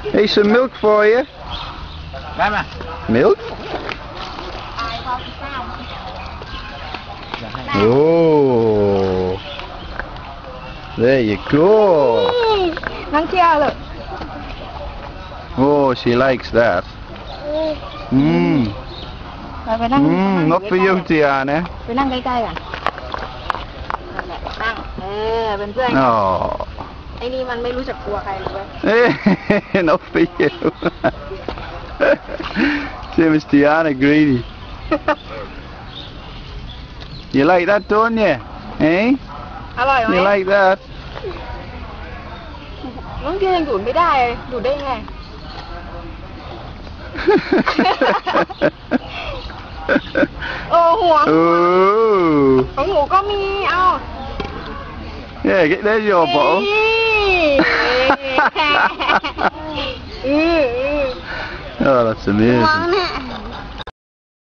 Hey, some milk for you. ได้ไหม Milk? Oh, there you go. นั่งเที่ยวเลย Oh, she likes that. Mmm. ไปนั่ง Not for you, Tiana. ไปนั่งใกล้ๆกันนั่นแหละนั่งเป็นเพื่อน Oh. ไอ้นี่มันไม่รู้จักกลัวใครเลย Not for you. Same as Tiana, greedy. You like that, don't you? Eh? อร่อยไหม You like that? น้องเกียยังดูดไม่ได้ดูดได้ไง โอ้หัว Oh. ของหมูก็มีเอา Yeah, get there's your bottle. อือ Oh, that's มอง amazing. เนี่ย